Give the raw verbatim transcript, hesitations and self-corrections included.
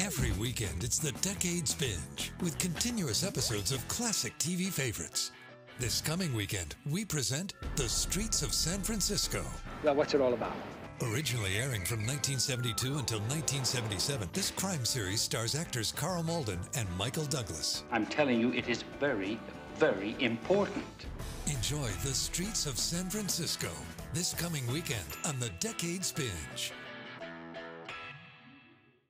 Every weekend, it's the Decades Binge, with continuous episodes of classic T V favorites. This coming weekend, we present The Streets of San Francisco. Well, what's it all about? Originally airing from nineteen seventy-two until nineteen seventy-seven, this crime series stars actors Carl Malden and Michael Douglas. I'm telling you, it is very, very important. Enjoy The Streets of San Francisco this coming weekend on the Decades Binge.